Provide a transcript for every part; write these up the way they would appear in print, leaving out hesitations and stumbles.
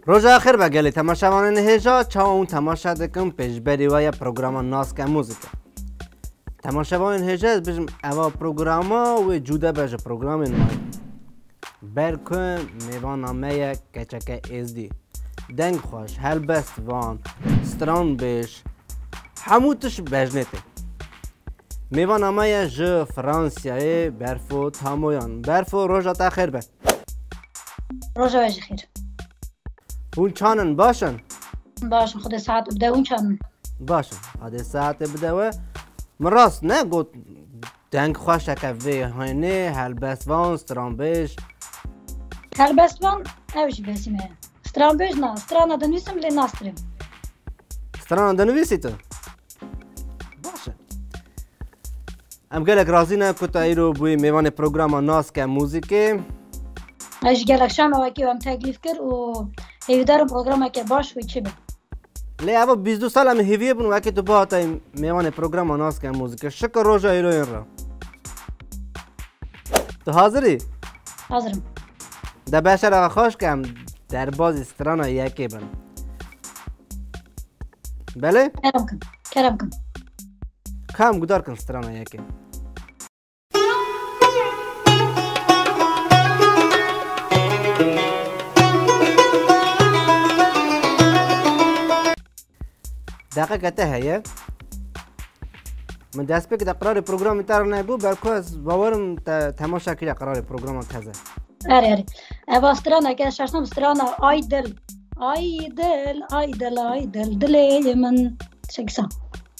روز آخر بگلی تماشاوان هجا چا اون تماشا دکم پیش بری و یا پروگرام ناس که موزیکا تماشاوان هجا بجم اوا پروگراما و جوده بجه پروگرام نمای برکن میوان نامه کچک ازدی دنگ خوش هلبست وان ستران بیش هموتش بجنته میوان نامه ج فرانسیای برفو تامویان برفو روز آخر به روز بجه خیر اون چانن باشن باشن خود ساعت بده اون چانن باشن هاده ساعت بده و من راست نه گوت دنگ خوش که وی هاینه هلبستوان سترانبیش هلبستوان اوش بسیمه سترانبیش نه سترانه دنویسم لی ناستریم سترانه دنویسی تو باشه ام گلک رازی نه کتا ایرو بوی میوان پروگرام ناس که موزیکه اش گلک شام وکی هم تکلیف کرد و هیودار پروگرام که باش وی چی به لی اوا 22 سال هم هیویه بون وکی تو با تای میوان پروگرام ناس که موزیکه شکر روژا ایرو این را تو حاضری؟ حاضرم در بشر آقا خوش کم در بازی سترانه یکی بن بله؟ کرم کن کم گدار کن سترانه یکی دقیقه ته هیه من دست بک در قرار پروگرام تر نگو برکو از باورم تماشا کردی قرار پروگرام تازه اره اوا سترانه که ششنم سترانه آی دل آی دل آی دل آی دل دلی من شکسا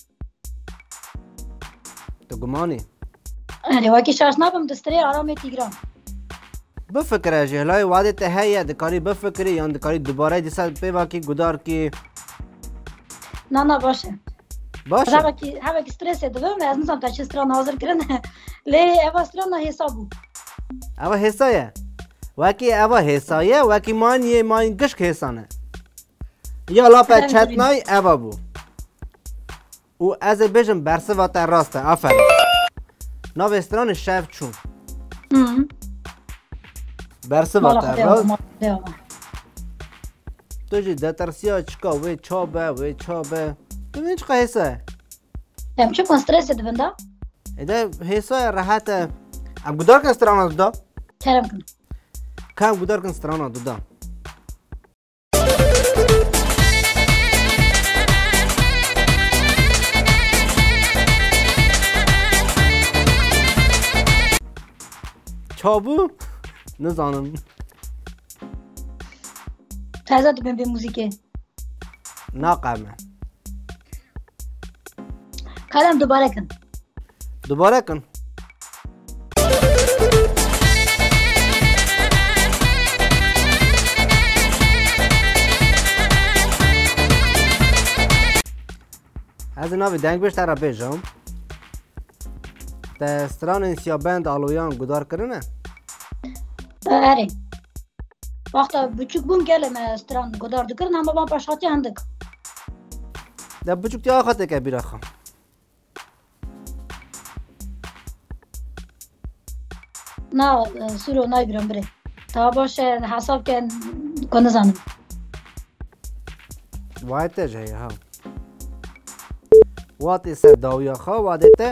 تو گمانی اره وکی ششنم دستری آرام تیگران بفکره جهلای وعده ته هیه دکاری بفکری یا دکاری دوباره دیسا پیوا کی گدار کی نه باشه باشه هوا کی استرس دوم از نظام تا سترانه حاضر کردن لی اوا سترانه حسابو اوا حسایه وکی اوا حسایه وکی مان گشک حسانه یا لاپه چتنای اوا بو او از بجم برسه و تا راسته آفرین ناو استران شف چون برسه و تا راست تو جی ده ترسیا چکا وی چابه تو بین چکا حسایه ام چه کن استرس دوندا ایده حسایه راحت ام گدار کن استران دا کرم کن کم گدار کن استران دا چابو نزانم تازه تو به موزیکه ناقمه کلام دوباره کن از ناوی دنگ بیشتر را بیجم دستران سیابند آلویان گدار کرنه اره وقتا بچوک بوم گلم استران گدار دکرن اما با پاشاتی هندک در بچوک تی آخاته که بیره خواهم نه سورو نای بیرم بره تا باشه حساب که کنه زنم وایته جایی ها واتی سر داویا خواه وادیته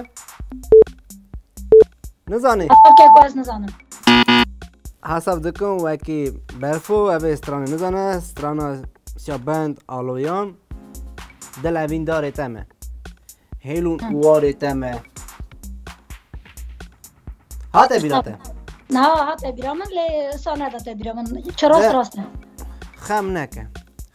نزانی حساب که گوز نزنم حساب دکم وکی برفو اوه استرانه نزانه استرانه سیابند آلویان دل اوین داره تمه هیلون اواره تمه هاته بیراته نه هاته بیرامن لی سانه داته بیرامن چراست راسته خم نکه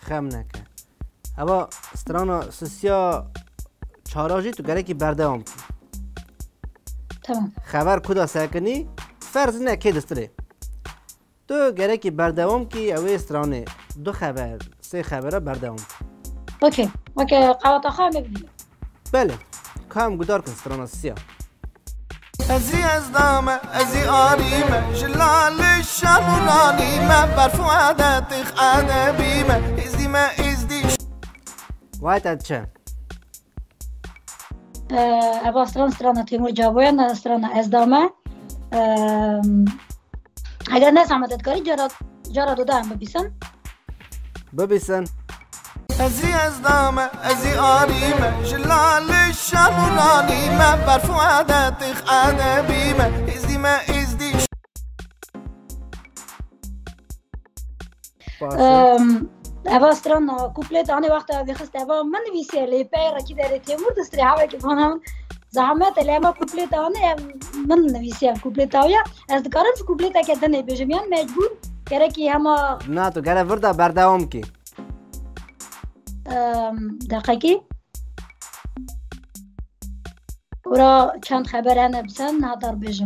اما استرانه سسیا چاراجی تو گره که بردوام کی تمام خبر کدا سکنی فرض نه که دستره تو گره که بردوام کی اوه استرانه 2 خبر 3 خبره بردوام اوکی قوات آخر ببینیم بله کام گدار کن استرانه سیا ازی از دامه ازی آریمه جلال شمرانیمه برفو عدتخ عدبیمه ازدی وایت چه اوا استرانه تیمور جوایان استرانه ازدامه اگر نه سمتت کاری جارا دوده هم ببیسن ببیسن ازی از دامه ازی آریمه جلال شنورانیمه برفو عدتخ عدبیمه ازدیمه ازدی اوا استران کوپلت آنی وقت بخست اوا من نویسیه لی پیر کی داره تیمور دستری هوا که بانم زحمت لیما کوپلت آنی من نویسیه کوپلت آیا از دکارم کوپلت که دنی بجمیان مجبور کرده که همه نه تو گره ورده بردوام کی دقیقی ورا چند خبر هنه بسن ندار بجم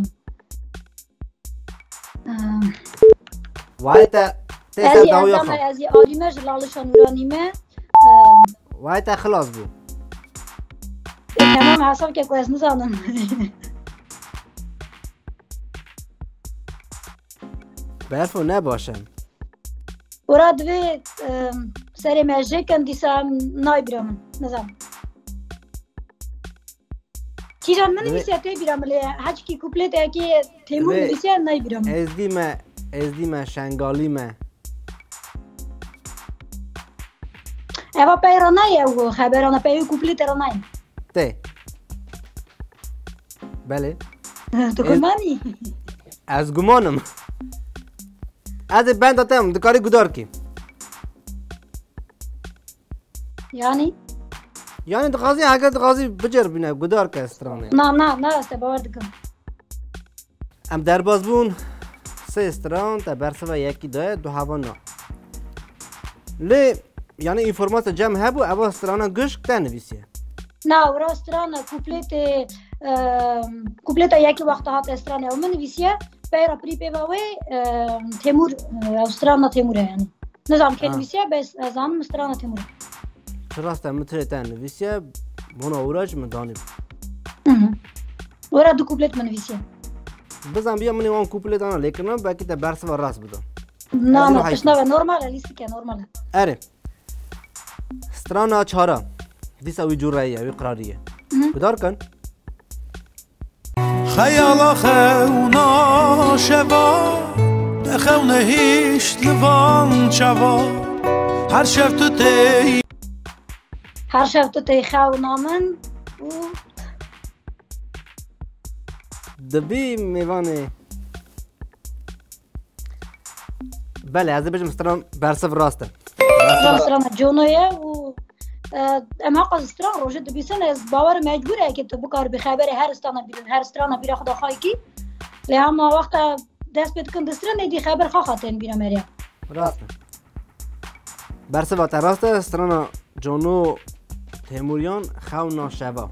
وایتا تیسر داویا خوا ازی آلیمه جلالشان ورانیمه وایتا خلاص بو تمام حساب که کویس نزانم برفو نباشم ورا دوی سری مجه کن دیسا نای برامن نزام چیزان من نویسیه توی برام لی هچ کی کوپلت اکی تیمور نویسیه نای برام ازدیمه شنگالیمه اوا پیرانای او خبرانه پی کوپلت رانای ته بله تو کمانی از گمانم از بند داتم دکاری گدار کی یعنی دقازی اگر دقازی بجر بینه گدار که استرانه نه است باور دکم ام در باز بون سه استران تا برسه یکی دایه دو هوا نا لی یعنی اینفورمات جمع هبو اوا استرانه گشک تا نویسیه نه ورا استرانه کوپلت یکی وقت هات استرانه و من نویسیه پیرا پری پیواوی تیمور استرانه تیموره یعنی نظام که نویسیه بس از هم استرانه تیموره راسته متره تا نویسیه بونا اوراج من دانیم ورا دو کوپلت من نویسیه بزن بیا منی وان کوپلت آنا لیکنم باکی تا برسه و راست بدم نه پشنوه نورماله لیستی که نورماله اره استرانه چهارا دیسا وی جوراییه وی قراریه بدار کن خیالا خونا شبا نخونه هیچ لوان چوا هر شب تو تی خونا من دبی میوانه بله از بجم استران برسه راسته استران جونویه و اما قصد استران روشه دبیسن از باور مجبوره که تو بکار بخبری هر استران بیره خدا خواهی کی لی اما وقت دست بید کن دستران ایدی خبر خواه خواهتین بیره مریا راسته برسه باته راسته استران جونو تیموریان خونا شوا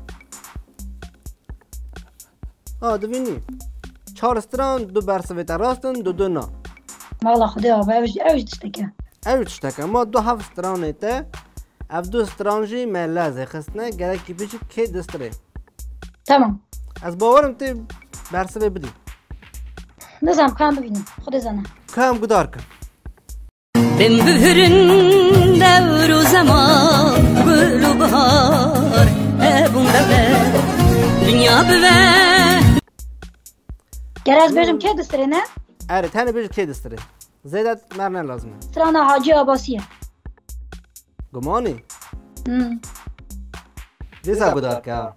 دوینی 4 استران دو برسه ویتا راستن دو نا مالا خدا اوج تشتکه ما دو 7 استران ایتا اف دو استرانجی ملازه خستنه گره کی پیچی که دستره تمام از باورم تی برسه بدی نظام کام ببینم خود زنه کام گدار کن بن بهرن دور و زمان گل و بهار ابون ببه دنیا ببه گره از بجم که دستره نه؟ اره تنه بجم که دستره زیدت مرنه لازمه استران حاجی عباسیه گمانی؟ دیسا گدار که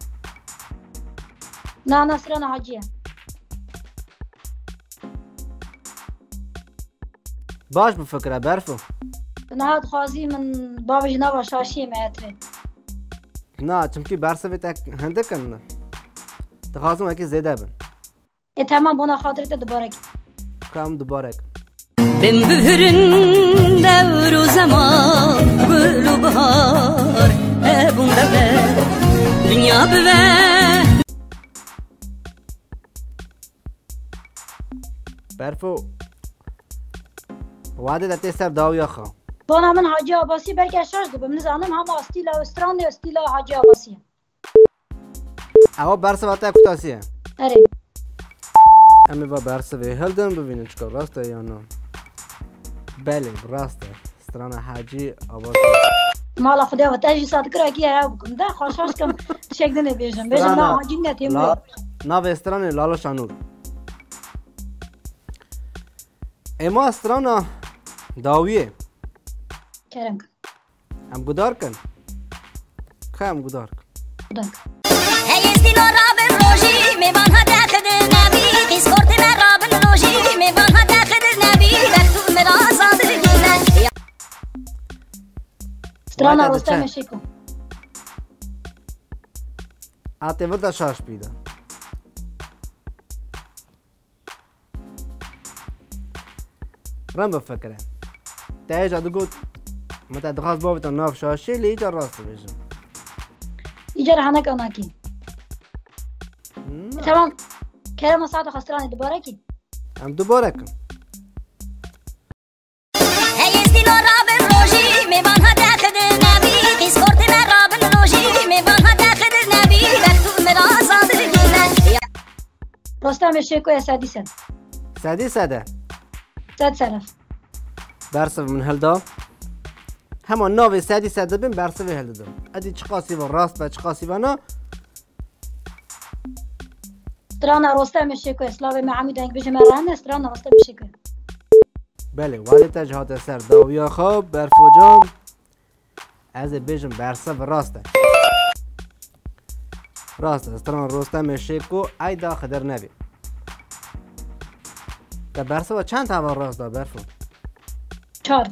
نه استران حاجیه باش بفکره برفو نه خوازی من بابا جناب شاشی متره نه چمکی برسه بیتا هنده کنه تخواستم اکی زیده بن تمام بنا خاطرت دوباره کام دوباره بن بهرن دور و زمان گل و بهار ابون ببه دنیا ببه برفو وعده دتی سر داویا خوا بانا من حاجی عباسی برگشتاش دو بمن زانم هم استیل استران استیل حاجی عباسی اوا برسه واتا کتاسیه اره امی با برسه وی هلدن ببینیم چکار راسته یا نه بله راسته استران حاجی عباسی مالا خدا و تاجی صادق را کی را بکن ده خوشاش کم شکل نبیشم بیشم نه حاجی نتیم نه به استران لالا شانور اما استران داویه کرم کن ام گدار کن که ام گدار کن خدا Hey estilo Robin Roji میوان ها داخل نبی اسکورت من Robin Roji میوان ها داخل نبی وقت مرا صادر گیرن Strana Uite, de Rostem ce? Eșecu. A te văd așa șpidă. رم بفكره تاج ادقوت متى دخاز بابت الناف شاشي اللي يجي الراس بيجي İcar hanek anaki. Tamam. Kerem saat خسرانه دوباره کی. ام دوباره کن Hey estilo Robin Roji میوان ها داخل نبی اسکورت من Robin Roji میوان ها داخل نبی وقت مرا صادر گیرن Rostem Eșecu اسدی سن. سادي سادة Sad سلف. برسف من هلدا هما ناوي سادي سادة بين برسف هلدا ادي چقاسي و راست با چقاسي وانا Strana Rostem Eșecu اسلاو معمی دنگ بجه مرانه Strana Rostem Eșecu. بله ولی تجهات سر داویا خواب برفوجام از بیجم برسف راسته راسته استران رستم شیکو ای دا خدر نبی تا برسف چند تا راست دا برفو 4.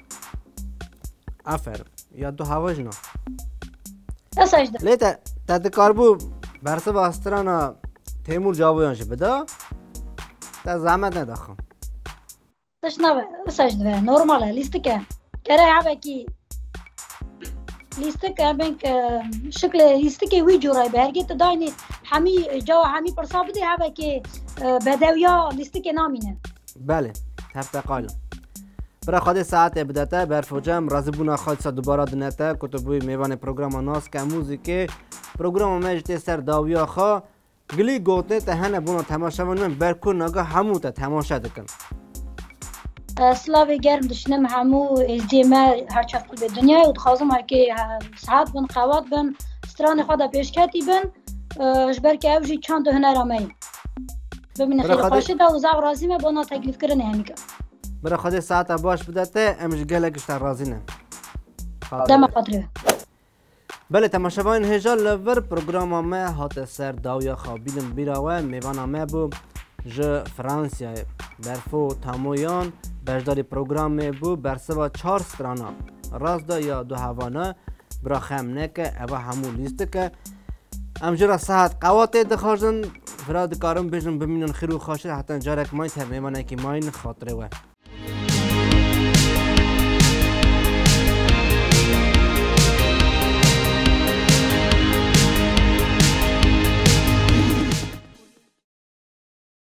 افر یا دو هواج نو اساجده. لیتا تا دکاربو برسف استران تیمور جاویانش بدا تا زحمت نداخم Tășnave, اساجده. Normală, listă că. Care avea ki listă că ben că شكل listă că وی جورای برگی تا داینی همی جو همی پرسا بده avea ki بدویا listă که نامینه. بله هفته قالم برای خود ساعت بداته برفوجم رازی بونا خود سا دوباره دنته کتبوی میوان پروگرام ناس که موزیکه پروگرام مجلس سر داویا خوا گلی گوته تا هنه بونا تماشا من برکن نگاه همو تا تماشا دکن سلاوی گرم دشنم همو ازدیمه هر چفت به دنیا و دخوازم هر که ساعت بن قوات بن ستران خدا پیشکتی بن جبر که اوجی چند هنر آمی ببینه خیلی خوشه دا و زاو رازیمه بانا تکلیف کرنه همیکه برای خود ساعت باش بداته امش گلکش تا رازی نه دم خاطره بله تماشاوان هجال لور پروگرام ما هات سر داویا خوابیدم بیراوه میوان ما بو ج فرانسیا برفو تامویان بجداری پروگرام بو برسوا 4 سترانا راست دا یا دو هوانه برا خم نکه اوه همو لیست که امجرا ساعت قوات دخواجن فراد کارم بجن بمینن خیرو خاشه حتی جارک ماین تا میمانه که ماین خاطره و